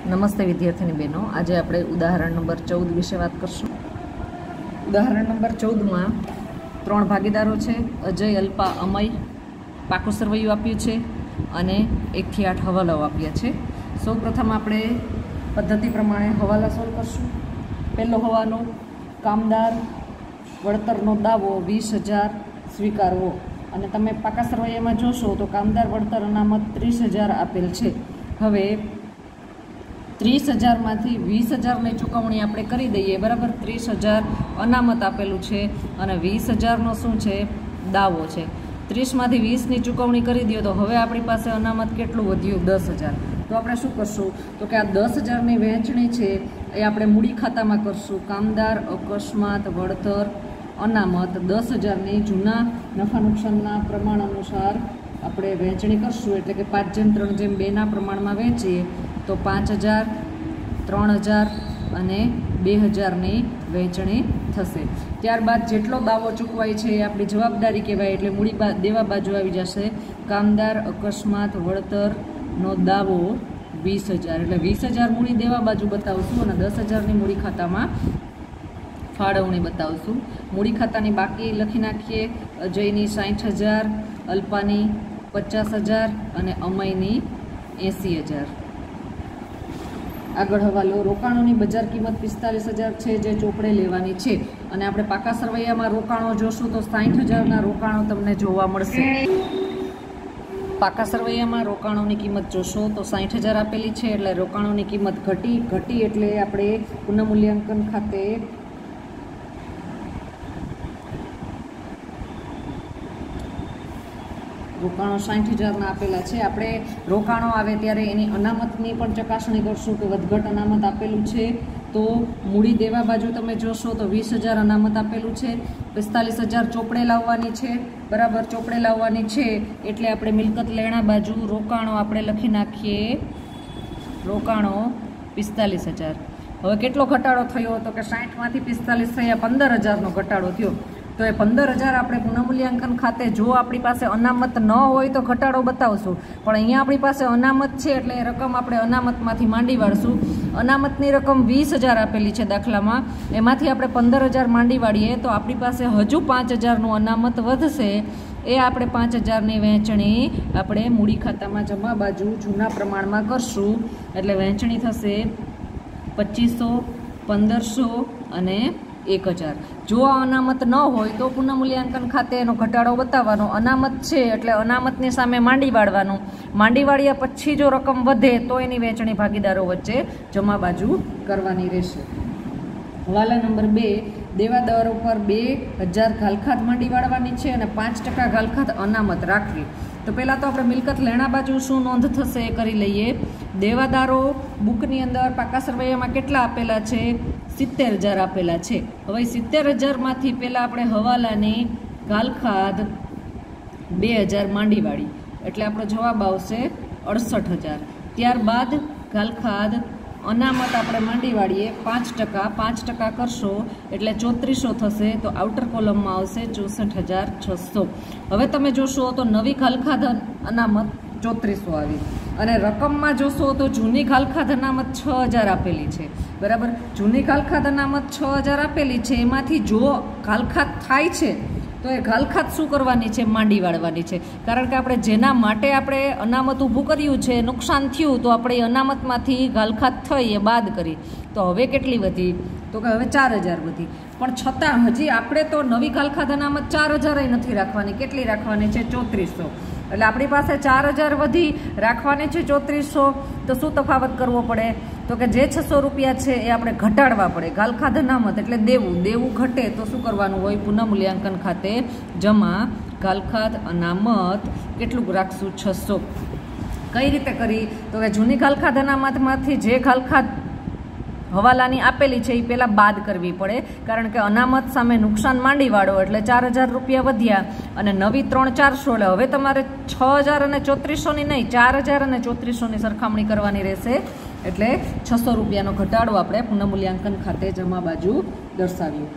નમસ્તે વિદ્યાર્થીની બહેનો, આજે આપણે ઉદાહરણ નંબર 14 વિશે વાત કરશું। ઉદાહરણ નંબર 14માં 3 ભાગીદારો છે, અજય, અલ્પા, અમય। પાકું સરવૈયું આપ્યું છે અને 1 થી 8 હવાલાઓ આપ્યા છે। સૌપ્રથમ આપણે પદ્ધતિ પ્રમાણે હવાલા સોલ્વ કરશું। પહેલો હવાલો, કામદાર વળતરનો દાવો 20,000 સ્વીકારવો। અને તમે પાકા સરવૈયામાં જોશો તો કામદાર વળતર અનામત 30,000 આપેલ છે। હવે 30,000માંથી 20,000ની ચૂકવણી આપણે કરી દઈએ, બરાબર। 30,000 અનામત આપેલું છે અને 20,000નો શું છે, દાવો છે। 30માંથી 20ની ચૂકવણી કરી દો તો હવે આપણી પાસે અનામત કેટલું વધ્યું, 10,000। તો આપણે શું કરશું તો કે આ 10,000ની વહેંચણી છે એ આપણે મૂડી ખાતામાં કરશું। કામદાર અકસ્માત વળતર અનામત 10,000ની જૂના નફા નુકસાનના પ્રમાણ અનુસાર આપણે વહેંચણી કરશું, એટલે કે 5:3:2ના પ્રમાણમાં વહેંચીએ તો 5,000, 3,000 અને 2,000ની વહેંચણી થશે। ત્યારબાદ જેટલો દાવો ચૂકવાય છે એ આપણી જવાબદારી કહેવાય, એટલે મૂડી દેવા બાજુ આવી જશે। કામદાર અકસ્માત વળતરનો દાવો 20,000, એટલે 20,000 મૂડી દેવા બાજુ બતાવશું અને 10,000ની મૂડી ખાતામાં ફાળવણી બતાવશું। મૂડી ખાતાની બાકી લખી નાખીએ। અજયની 60,000, અલ્પાની 50,000 અને અમયની 80,000। આગળ હવાલો, રોકાણોની બજાર કિંમત 45,000 છે જે ચોપડે લેવાની છે। અને આપણે પાકા સરવૈયામાં રોકાણો જોશું તો 60,000ના રોકાણો તમને જોવા મળશે। પાકા સરવૈયામાં રોકાણોની કિંમત જોશો તો 60,000 આપેલી છે, એટલે રોકાણોની કિંમત ઘટી એટલે આપણે પુનઃમૂલ્યાંકન ખાતે રોકાણો 60,000ના આપેલા છે। આપણે રોકાણો આવે ત્યારે એની અનામતની પણ ચકાસણી કરશું કે વધઘટ અનામત આપેલું છે તો મૂડી દેવા બાજુ તમે જોશો તો 20,000 અનામત આપેલું છે। 45,000 ચોપડે લાવવાની છે, બરાબર। ચોપડે લાવવાની છે એટલે આપણે મિલકત લેણા બાજુ રોકાણો આપણે લખી નાખીએ, રોકાણો 45,000। હવે કેટલો ઘટાડો થયો તો કે 60માંથી 45 થયા, 15,000નો ઘટાડો થયો। તો એ 15,000 આપણે પુનઃમૂલ્યાંકન ખાતે જો આપણી પાસે અનામત ન હોય તો ઘટાડો બતાવશું, પણ અહીંયા આપણી પાસે અનામત છે એટલે એ રકમ આપણે અનામતમાંથી માંડી વાળશું। અનામતની રકમ 20,000 આપેલી છે દાખલામાં, એમાંથી આપણે 15,000 માંડી વાળીએ તો આપણી પાસે હજુ 5,000નું અનામત વધશે। એ આપણે 5,000ની વહેંચણી આપણે મૂડી ખાતામાં જમા બાજુ જૂના પ્રમાણમાં કરશું, એટલે વહેંચણી થશે 2,500, 1,500 અને 1,000। જો આ અનામત ન હોય તો પુનઃમૂલ્યાંકન ખાતે એનો ઘટાડો બતાવવાનો। અનામત છે એટલે અનામતની સામે માંડી વાળવાનું। માંડી વાળ્યા પછી જો રકમ વધે તો એની વહેંચણી ભાગીદારો વચ્ચે જમા બાજુ કરવાની રહેશે। હવાલા નંબર 2, દેવાદારો પર 2,000 ઘાલખાત માંડી વાળવાની છે અને 5% ઘાલખાત અનામત રાખવી। તો પહેલાં તો આપણે મિલકત લેણા બાજુ શું નોંધ થશે એ કરી લઈએ। દેવાદારો બુકની અંદર પાકા સરવૈયામાં કેટલા આપેલા છે, 70,000 આપેલા છે। હવે 70,000માંથી પહેલાં આપણે હવાલાની ઘાલખાત 2,000 માંડી વાળી, એટલે આપણો જવાબ આવશે 68,000। ત્યારબાદ ઘાલખાત અનામત આપણે માંડી વાળીએ 5% કરશો એટલે 3400 થશે, તો આઉટર કોલમમાં આવશે 64,600। હવે તમે જોશો તો નવી ઘાલખાત અનામત 3400 આવી, અને રકમમાં જોશો તો જૂની ઘાલખાત અનામત 6,000 આપેલી છે, બરાબર। જૂની ઘાલખાત અનામત 6,000 આપેલી છે, એમાંથી જો ઘાલખાત થાય છે તો એ ઘાલખાત શું કરવાની છે, માંડી વાળવાની છે। કારણ કે આપણે જેના માટે આપણે અનામત ઊભું કર્યું છે, નુકસાન થયું તો આપણે અનામતમાંથી ઘાલખાત થઈ એ બાદ કરી, તો હવે કેટલી વધી તો કે હવે 4,000 વધી। પણ છતાં હજી આપણે તો નવી ઘાલખાત અનામત 4,000 નથી રાખવાની, કેટલી રાખવાની છે, 3400। એટલે આપણી પાસે 4,000 વધી, રાખવાની છે 3400, તો શું તફાવત કરવો પડે તો કે જે 600 રૂપિયા છે એ આપણે ઘટાડવા પડે। ઘાલખાત અનામત એટલે દેવું ઘટે તો શું કરવાનું હોય, પુનઃમૂલ્યાંકન ખાતે જમા ઘાલખાત અનામત કેટલું રાખશું, 600। કઈ રીતે કરી તો કે જૂની ઘાલખાત અનામતમાંથી જે ઘાલખાત હવાલાની આપેલી છે એ પહેલાં બાદ કરવી પડે, કારણ કે અનામત સામે નુકસાન માંડી વાળો એટલે 4,000 રૂપિયા વધ્યા, અને નવી 3,400, એટલે હવે તમારે 6,000 અને 3400ની નહીં, 4,000 અને 3400ની સરખામણી કરવાની રહેશે, એટલે 600 રૂપિયાનો ઘટાડો આપણે પુનઃમૂલ્યાંકન ખાતે જમા બાજુ દર્શાવ્યું।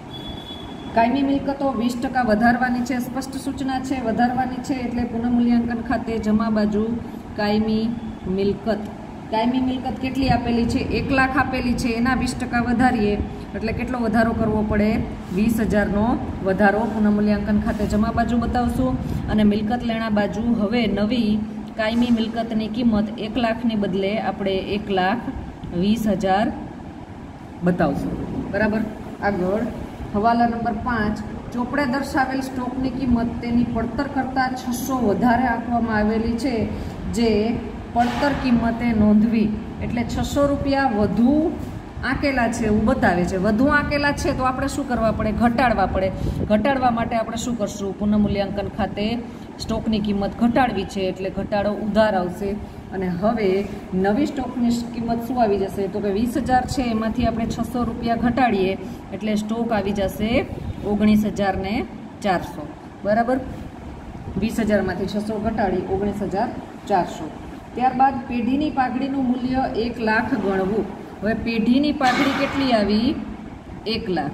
કાયમી મિલકતો 20% વધારવાની છે, સ્પષ્ટ સૂચના છે, વધારવાની છે, એટલે પુનઃમૂલ્યાંકન ખાતે જમા બાજુ કાયમી મિલકત કાયમી મિલકત કેટલી આપેલી છે? 1 લાખ આપેલી છે, એના 20% વધારીએ એટલે કેટલો વધારો કરવો પડે? 20,000નો વધારો પુનઃમૂલ્યાંકન ખાતે જમા બાજુ બતાવશું. અને મિલકત લેણા બાજુ હવે નવી કાયમી મિલકતની કિંમત 1 લાખની બદલે આપણે 1,20,000 બતાવશું. બરાબર. આગળ હવાલા નંબર 5, ચોપડે દર્શાવેલ સ્ટોકની કિંમત તેની પડતર કરતાં 600 વધારે આંકવામાં આવેલી છે, જે પડતર કિંમતે નોંધવી. એટલે 600 રૂપિયા વધુ આંકેલા છે એવું બતાવે છે. વધુ આંકેલા છે તો આપણે શું કરવા પડે? ઘટાડવા પડે. ઘટાડવા માટે આપણે શું કરશું? પુનઃમૂલ્યાંકન ખાતે સ્ટોકની કિંમત ઘટાડવી છે એટલે ઘટાડો ઉધાર આવશે. અને હવે નવી સ્ટોકની કિંમત શું આવી જશે? તો કે 20,000 છે, એમાંથી આપણે 600 રૂપિયા ઘટાડીએ એટલે સ્ટોક આવી જશે 19,400. બરાબર. 20,000માંથી 600 ઘટાડી 19,400. ત્યારબાદ પેઢીની પાઘડીનું મૂલ્ય 1 લાખ ગણવું. હવે પેઢીની પાઘડી કેટલી આવી? 1 લાખ.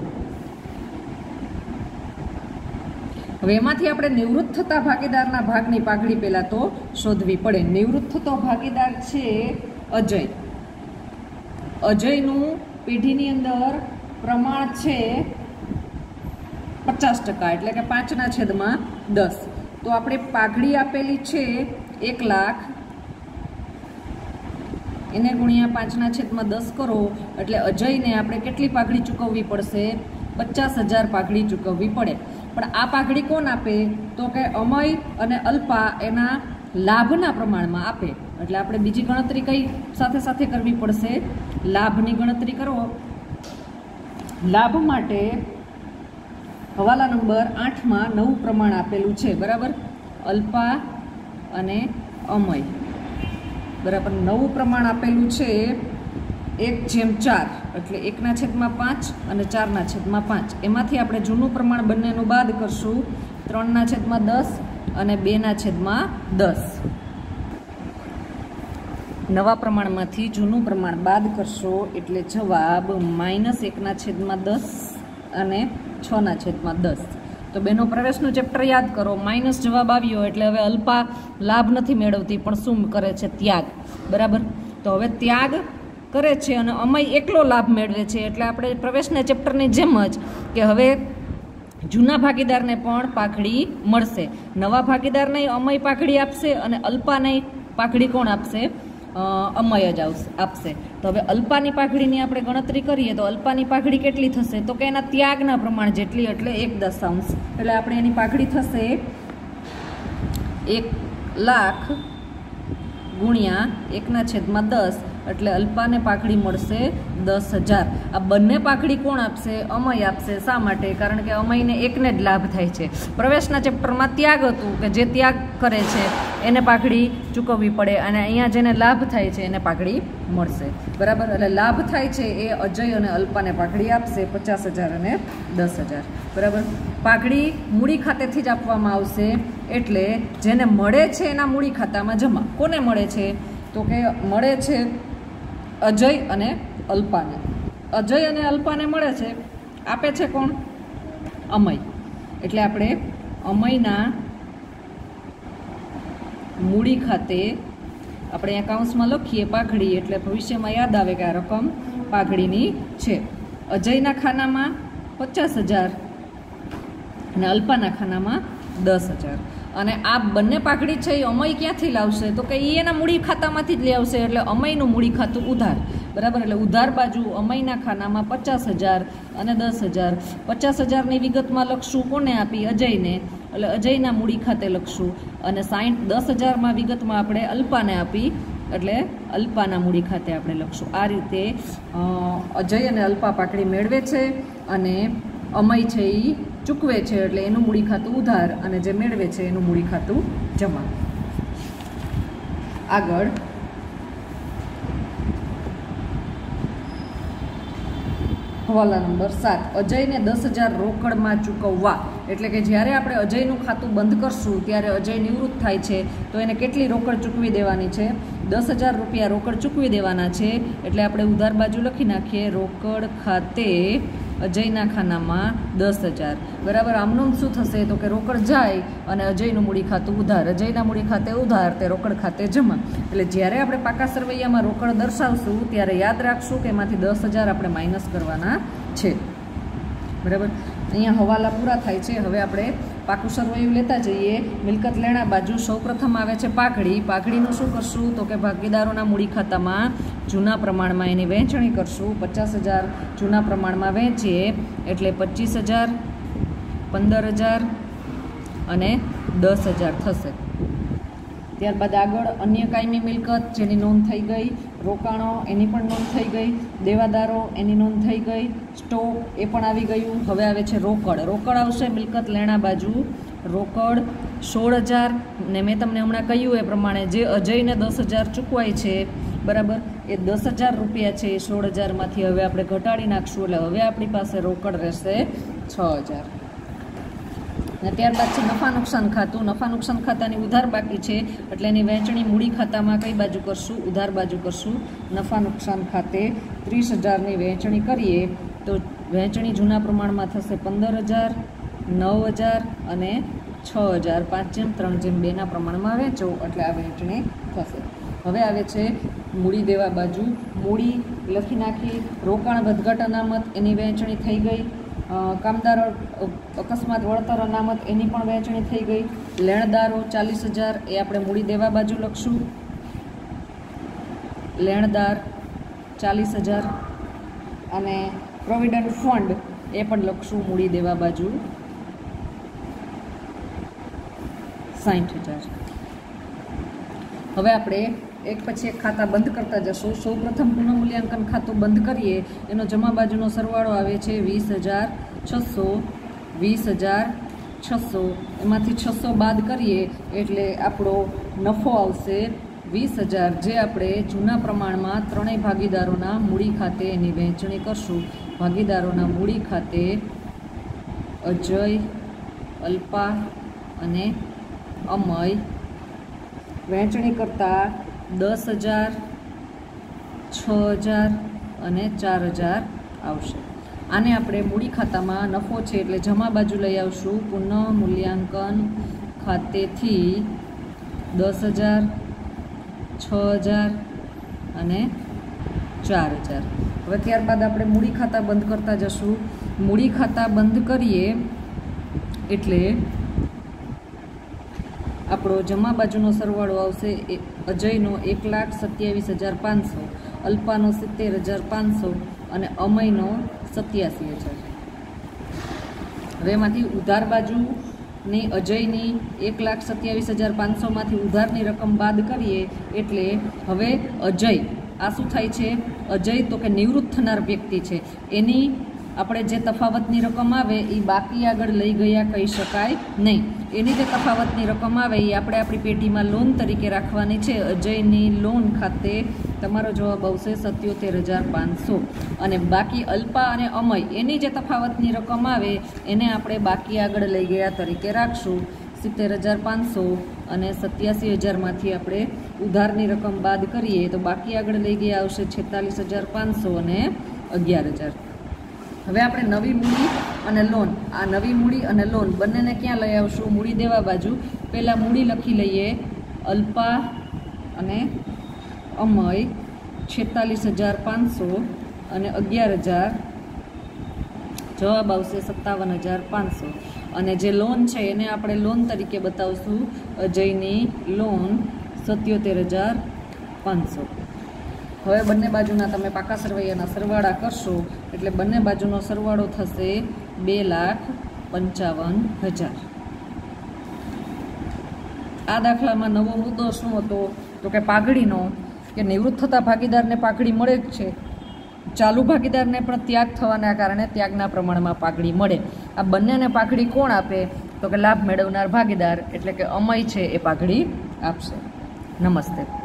હવે એમાંથી આપણે નિવૃત્ત થતા ભાગીદારના ભાગની પાઘડી પહેલાં તો શોધવી પડે. નિવૃત્ત થતો ભાગીદાર છે અજય. અજયનું પેઢીની અંદર પ્રમાણ છે 50%, એટલે કે 5/10. તો આપણે પાઘડી આપેલી છે 1 લાખ, એને ગુણ્યા 5/10 કરો એટલે અજયને આપણે કેટલી પાઘડી ચૂકવવી પડશે? 50,000 પાઘડી ચૂકવવી પડે. પણ આ પાઘડી કોણ આપે? તો કે અમય અને અલ્પા એના લાભના પ્રમાણમાં આપે. એટલે આપણે બીજી ગણતરી કઈ સાથે સાથે કરવી પડશે? લાભની ગણતરી કરો. લાભ માટે હવાલા નંબર 8માં નવું પ્રમાણ આપેલું છે. બરાબર. અલ્પા અને અમય. બરાબર. નવું પ્રમાણ આપેલું છે 1/4, એટલે 1/5 અને 4/5. એમાંથી આપણે જૂનું પ્રમાણ બંનેનું બાદ કરશું. 3/10 અને 2/10. નવા પ્રમાણમાંથી જૂનું પ્રમાણ બાદ કરશો એટલે જવાબ -1/10 અને 6/10. તો બેનો પ્રવેશનું ચેપ્ટર યાદ કરો. માઇનસ જવાબ આવ્યો એટલે હવે અલ્પા લાભ નથી મેળવતી પણ શું કરે છે? ત્યાગ. બરાબર. તો હવે ત્યાગ કરે છે અને અમય એકલો લાભ મેળવે છે. એટલે આપણે પ્રવેશના ચેપ્ટરની જેમ જ કે હવે જૂના ભાગીદારને પણ પાઘડી મળશે. નવા ભાગીદારને અમય પાઘડી આપશે અને અલ્પાને પાઘડી કોણ આપશે? અમય જ આપશે. તો હવે અલ્પાની પાઘડીની આપણે ગણતરી કરીએ તો અલ્પાની પાઘડી કેટલી થશે? તો કે એના ત્યાગના પ્રમાણ જેટલી, એટલે 1/10. એટલે આપણે એની પાઘડી થશે 1 લાખ ગુણ્યા 1/10, એટલે અલ્પાને પાઘડી મળશે 10,000. આ બંને પાઘડી કોણ આપશે? અમય આપશે. શા માટે? કારણ કે અમયને એકને જ લાભ થાય છે. પ્રવેશના ચેપ્ટરમાં ત્યાગ હતું કે જે ત્યાગ કરે છે એને પાઘડી ચૂકવવી પડે અને અહીંયા જેને લાભ થાય છે એને પાઘડી મળશે. બરાબર. એટલે લાભ થાય છે એ અજય અને અલ્પાને પાઘડી આપશે 50,000 અને 10,000. બરાબર. પાઘડી મૂડી ખાતેથી જ આપવામાં આવશે એટલે જેને મળે છે એના મૂડી ખાતામાં જમા. કોને મળે છે? તો કે મળે છે અજય અને અલ્પાને. અજય અને અલ્પાને મળે છે, આપે છે કોણ? અમય. એટલે આપણે અમયના મૂડી ખાતે આપણે એકાઉન્ટ્સમાં લખીએ પાઘડી, એટલે ભવિષ્યમાં યાદ આવે કે આ રકમ પાઘડીની છે. અજયના ખાનામાં 50,000 અને અલ્પાના ખાનામાં 10,000. અને આ બંને પાઘડી છે એ અમય ક્યાંથી લાવશે? તો કે એના મૂડી ખાતામાંથી જ લઈ આવશે. એટલે અમયનું મૂડી ખાતું ઉધાર. બરાબર. એટલે ઉધાર બાજુ અમયના ખાનામાં 50,000 અને 10,000. 50,000ની વિગતમાં લખશું કોને આપી? અજયને. એટલે અજયના મૂડી ખાતે લખશું. અને 10,000માં વિગતમાં આપણે અલ્પાને આપી એટલે અલ્પાના મૂડી ખાતે આપણે લખશું. આ રીતે અજય અને અલ્પા પાઘડી મેળવે છે અને અમય છે એ ચૂકવે છે. એટલે એનું મૂડી ખાતું ઉધાર અને જે મેળવે છે એનું મૂડી ખાતું જમા. આગળ હવાલા નંબર 7, અજયને 10,000 રોકડમાં ચૂકવવા. એટલે કે જ્યારે આપણે અજયનું ખાતું બંધ કરશું ત્યારે અજય નિવૃત્ત થાય છે તો એને કેટલી રોકડ ચૂકવી દેવાની છે? 10,000 રૂપિયા રોકડ ચૂકવી દેવાના છે. એટલે આપણે ઉધાર બાજુ લખી નાખીએ રોકડ ખાતે અજયના ખાનામાં 10,000 બરાબર. આમનું શું થશે તો કે રોકડ જાય અને અજયનું મૂડી ખાતું ઉધાર, અજયના મૂડી ખાતે ઉધાર તે રોકડ ખાતે જમા. એટલે જ્યારે આપણે પાકા સરવૈયામાં રોકડ દર્શાવશું ત્યારે યાદ રાખશું કે એમાંથી 10,000 આપણે માઇનસ કરવાના છે. બરાબર. અહીંયા હવાલા પૂરા થાય છે. હવે આપણે પાકું સરવૈયું લેતા જઈએ. મિલકત લેણા બાજુ સૌપ્રથમ આવે છે પાઘડી. પાઘડીનું શું કરશું તો કે ભાગીદારોના મૂડી ખાતામાં જૂના પ્રમાણમાં એની વહેંચણી કરશું. 50,000 જૂના પ્રમાણમાં વહેંચીએ એટલે 25,000, 15,000 અને 10,000 થશે. ત્યારબાદ આગળ અન્ય કાયમી મિલકત જેની નોંધ થઈ ગઈ, રોકાણો એની પણ નોંધ થઈ ગઈ, દેવાદારો એની નોંધ થઈ ગઈ, સ્ટોક એ પણ આવી ગયું. હવે આવે છે રોકડ. રોકડ આવશે મિલકત લેણા બાજુ. રોકડ 16,000 ને મેં તમને હમણાં કહ્યું એ પ્રમાણે જે અજયને 10,000 ચૂકવાય છે બરાબર, એ 10,000 રૂપિયા છે એ 16,000માંથી હવે આપણે ઘટાડી નાખશું. એટલે હવે આપણી પાસે રોકડ રહેશે 6,000. અને ત્યારબાદ છે નફા નુકસાન ખાતું. નફા નુકસાન ખાતાની ઉધાર બાકી છે એટલે એની વહેંચણી મૂડી ખાતામાં કઈ બાજુ કરશું? ઉધાર બાજુ કરશું. નફા નુકસાન ખાતે 30,000ની વહેંચણી કરીએ તો વહેંચણી જૂના પ્રમાણમાં થશે 15,000, 9,000 અને 6,000. 5:3:2ના પ્રમાણમાં વહેંચો એટલે આ વહેંચણી થશે. હવે આવે છે મૂડી દેવા બાજુ. મૂડી લખી નાખી. રોકાણ વધઘટ અનામત એની વહેંચણી થઈ ગઈ. કામદારો અકસ્માત વળતર અનામત એની પણ વહેંચણી થઈ ગઈ. લેણદારો 40,000 એ આપણે મૂડી દેવા બાજુ લખશું. લેણદાર 40,000 અને પ્રોવિડન્ટ ફંડ એ પણ લખશું મૂડી દેવા બાજુ 60,000. હવે આપણે એક પછી એક ખાતા બંધ કરતા જશું. સૌપ્રથમ પુનઃમૂલ્યાંકન ખાતું બંધ કરીએ. એનો જમા બાજુનો સરવાળો આવે છે 20,600, 20,600. એમાંથી 600 બાદ કરીએ એટલે આપણો નફો આવશે 20,000, જે આપણે જૂના પ્રમાણમાં ત્રણેય ભાગીદારોના મૂડી ખાતે એની વહેંચણી કરશું. ભાગીદારોના મૂડી ખાતે અજય, અલ્પા અને અમય વહેંચણી કરતાં 10,000, 6,000 અને 4,000 આવશે. આને આપણે મૂડી ખાતામાં નફો છે એટલે જમા બાજુ લઈ આવશું. પુનઃ મૂલ્યાંકન ખાતેથી 10,000, 6,000 અને 4,000. હવે ત્યારબાદ આપણે મૂડી ખાતા બંધ કરતા જશું. મૂડી ખાતા બંધ કરીએ એટલે આપણો જમા બાજુનો સરવાળો આવશે અજયનો 1,27,500, અલ્પાનો 70,500 અને અમયનો 87,000. હવે એમાંથી ઉધાર બાજુની અજયની 1,27,500માંથી ઉધારની રકમ બાદ કરીએ એટલે હવે અજય આ શું થાય છે? અજય તો કે નિવૃત્ત થનાર વ્યક્તિ છે, એની આપણે જે તફાવતની રકમ આવે એ બાકી આગળ લઈ ગયા કહી શકાય નહીં. એની જે તફાવતની રકમ આવે એ આપણે આપણી પેટીમાં લોન તરીકે રાખવાની છે. અજયની લોન ખાતે તમારો જવાબ આવશે 77,500. અને બાકી અલ્પા અને અમય એની જે તફાવતની રકમ આવે એને આપણે બાકી આગળ લઈ ગયા તરીકે રાખશું. 70,500 અને 87,000માંથી આપણે ઉધારની રકમ બાદ કરીએ તો બાકી આગળ લઈ ગયા આવશે 46,500 અને 11,000. હવે આપણે નવી મૂડી અને લોન, આ નવી મૂડી અને લોન બંનેને ક્યાં લઈ આવશું? મૂડી દેવા બાજુ. પહેલાં મૂડી લખી લઈએ. અલ્પા અને અમય 46,500 અને 11,000, જવાબ આવશે 57,500. અને જે લોન છે એને આપણે લોન તરીકે બતાવશું. અજયની લોન 77,500. હવે બંને બાજુના તમે પાકા સરવૈયાના સરવાળા કરશો એટલે બંને બાજુનો સરવાળો થશે 2,55,000. આ દાખલામાં નવો મુદ્દો શું હતો તો કે પાઘડીનો, કે નિવૃત્ત થતા ભાગીદારને પાઘડી મળે જ છે, ચાલુ ભાગીદારને પણ ત્યાગ થવાના કારણે ત્યાગના પ્રમાણમાં પાઘડી મળે. આ બંનેને પાઘડી કોણ આપે તો કે લાભ મેળવનાર ભાગીદાર, એટલે કે અમય છે એ પાઘડી આપશે. નમસ્તે.